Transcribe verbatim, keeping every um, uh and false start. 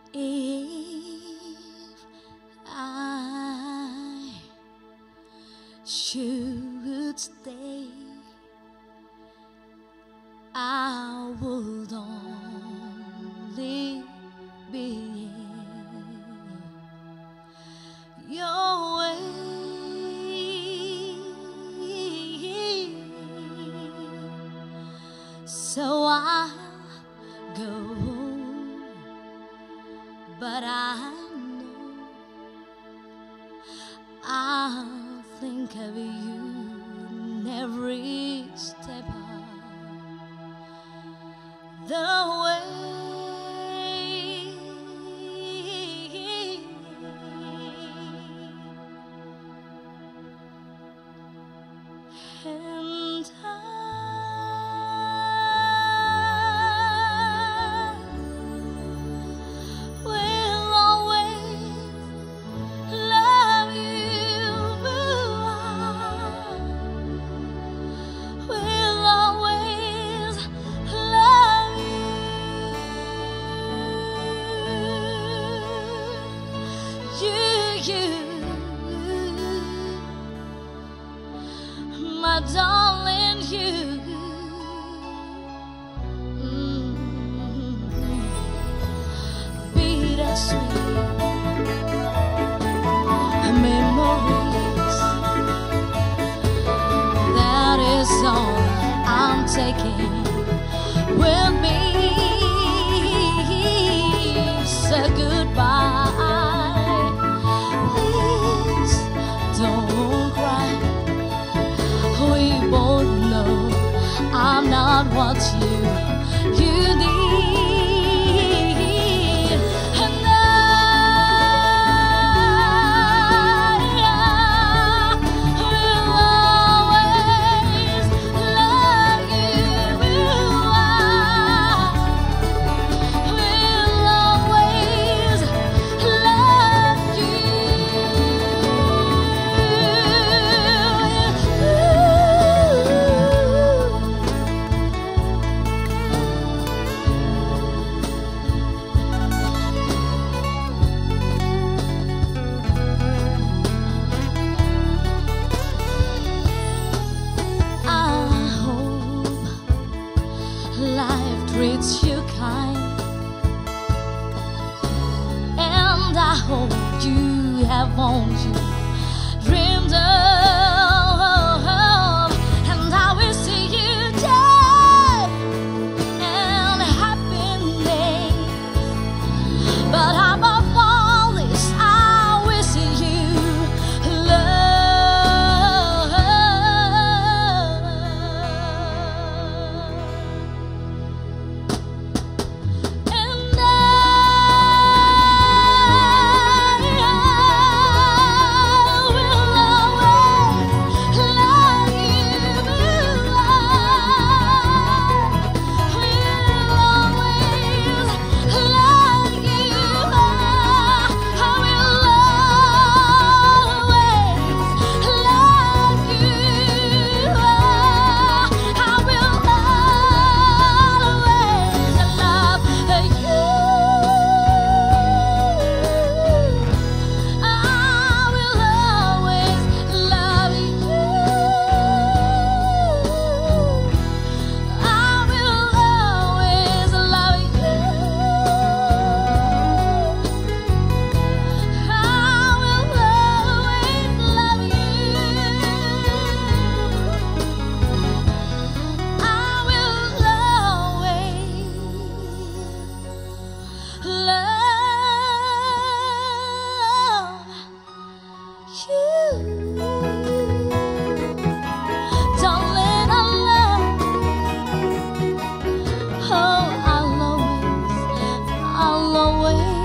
If I should stay, I would only be your way. So I'll go, but I know I'll think of you in every step of the way. And I will always love you. I will always love you. You, you, my darling, you. Mm-hmm. Bittersweet memories, that is all I'm taking with me. Say goodbye, please don't cry. We both know I'm not what you you need, and I, I will always love you. I will always love you. Life treats you kind, and I hope you have all you dreamed of, and I will see you day and happiness. But above all this, I will see you love. And I, I will always love you. I will always love you. I will always love you. I will always love you. I will always love you. I will always love you. I will always love you. I will always love you. Darling, I love you. Oh, I'll always, I'll always